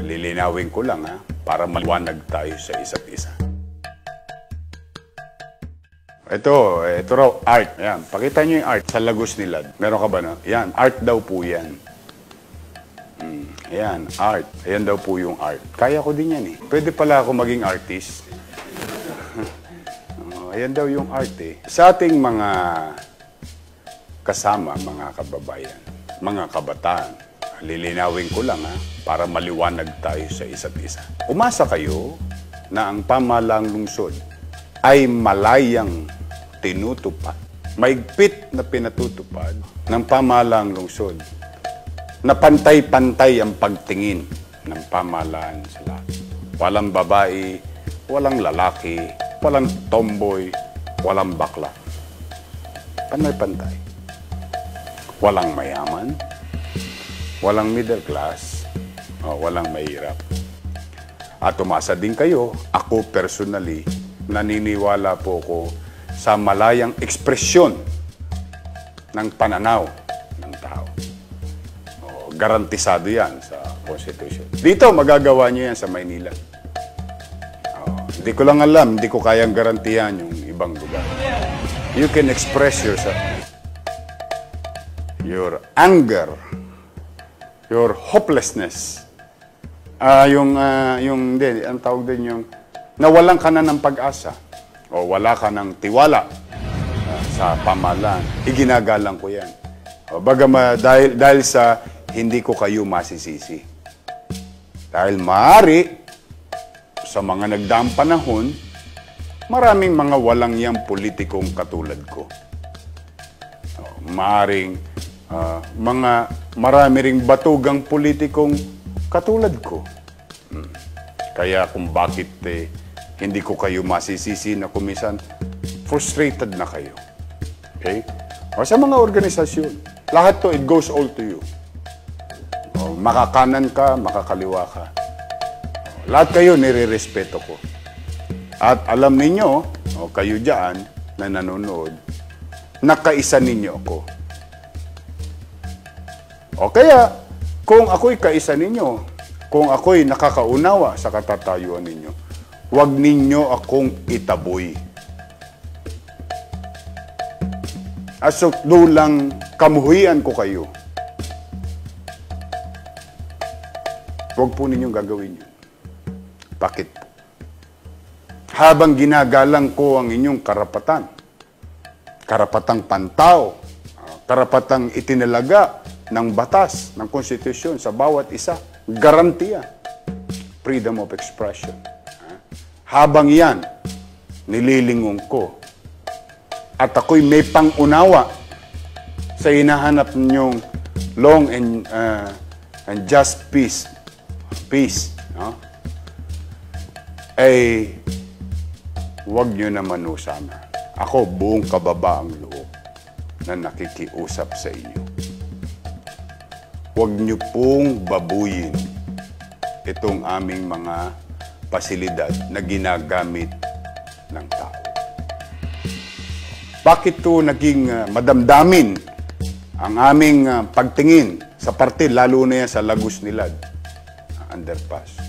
Lilinawin ko lang para maliwanag tayo sa isa't isa. Ito raw art. Yan, pakita nyo yung art sa Lagos Nilad. Meron ka ba na? Yan, art daw po yan. Yan, art. Ayan daw po yung art. Kaya ko din yan eh. Pwede pala ako maging artist. Ayan daw yung art eh. Sa ating mga kasama, mga kababayan, mga kabataan, lilinawin ko lang para maliwanag tayo sa isa't isa. Umasa kayo na ang pamahalaang lungsod ay malayang tinutupad, maigpit na pinatutupad ng pamahalaang lungsod na pantay-pantay ang pagtingin ng pamahalaan sa lahat. Walang babae, walang lalaki, walang tomboy, walang bakla. Pantay-pantay. Walang mayaman, walang middle class, walang mahirap. At umasa din kayo, ako personally, naniniwala po ko sa malayang ekspresyon ng pananaw ng tao. Garantisado yan sa Constitution. Dito, magagawa niyo yan sa Maynila. Hindi ko lang alam, hindi ko kayang garantihan yung ibang lugar. You can express yourself. Your anger, your hopelessness, ang tawag din yung nawalan ka na ng pag-asa o wala ka ng tiwala sa pamahalaan, iginagalang ko yan. Dahil sa hindi ko kayo masisisi. Dahil maaari, sa mga nagdaang panahon, maraming mga walang yang politikong katulad ko. Marami ring batugang politikong katulad ko. Kaya kung bakit hindi ko kayo masisisi na kumisan, frustrated na kayo. Okay? O sa mga organisasyon, lahat to, it goes all to you. Makakanan ka, makakaliwa ka. Lahat kayo nire-respeto ko. At alam ninyo, kayo dyan na nanonood, nakaisa ninyo ako. O kaya, kung ako'y kaisa ninyo, kung ako'y nakakaunawa sa katatayuan ninyo, huwag ninyo akong itaboy. Asok dulang kamuhian ko kayo. Huwag po ninyong gagawin yun. Bakit po? Habang ginagalang ko ang inyong karapatan, karapatang pantao, karapatang itinalaga ng batas, ng konstitusyon sa bawat isa, garantiya, freedom of expression. Habang yan, nililingon ko, at ako'y may pangunawa sa hinahanap ninyong long and just peace, no? Ay, huwag nyo naman usama. Ako, buong kababaang loob na nakikiusap sa inyo. Huwag nyo pong babuyin itong aming mga pasilidad na ginagamit ng tao. Bakit to naging madamdamin ang aming pagtingin sa parte, lalo na yan sa Lagos Nilad, underpass?